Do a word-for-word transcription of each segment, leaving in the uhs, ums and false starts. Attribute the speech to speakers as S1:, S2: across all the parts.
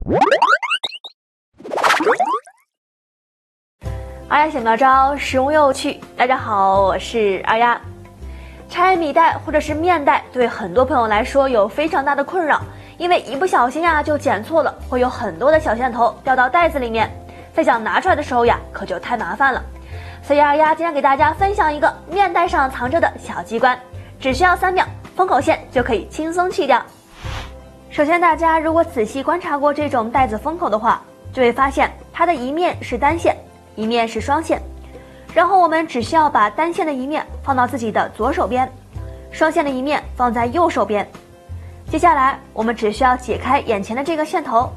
S1: 二丫小妙招，实用又有趣。大家好，我是二丫。拆米袋或者是面袋，对很多朋友来说有非常大的困扰，因为一不小心呀就剪错了，会有很多的小线头掉到袋子里面，在想拿出来的时候呀，可就太麻烦了。所以二丫今天给大家分享一个面袋上藏着的小机关，只需要三秒，封口线就可以轻松去掉。首先，大家如果仔细观察过这种袋子封口的话，就会发现它的一面是单线，一面是双线。然后我们只需要把单线的一面放到自己的左手边，双线的一面放在右手边。接下来我们只需要解开眼前的这个线头，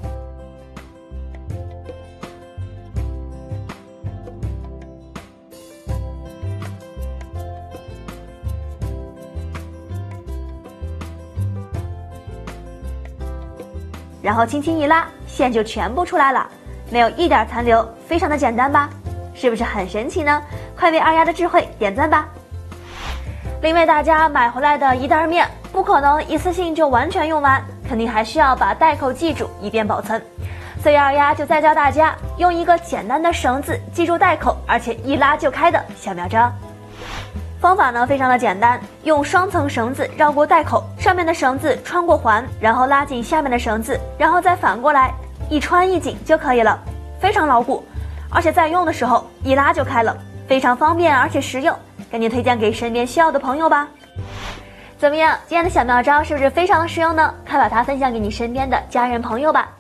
S1: 然后轻轻一拉，线就全部出来了，没有一点残留，非常的简单吧？是不是很神奇呢？快为二丫的智慧点赞吧！另外，大家买回来的一袋面不可能一次性就完全用完，肯定还需要把袋口记住，以便保存。所以二丫就再教大家用一个简单的绳子记住袋口，而且一拉就开的小妙招。方法呢非常的简单，用双层绳子绕过袋口，上面的绳子穿过环，然后拉紧下面的绳子，然后再反过来一穿一紧就可以了，非常牢固。而且在用的时候一拉就开了，非常方便而且实用，赶紧推荐给身边需要的朋友吧。怎么样，今天的小妙招是不是非常的实用呢？快把它分享给你身边的家人朋友吧。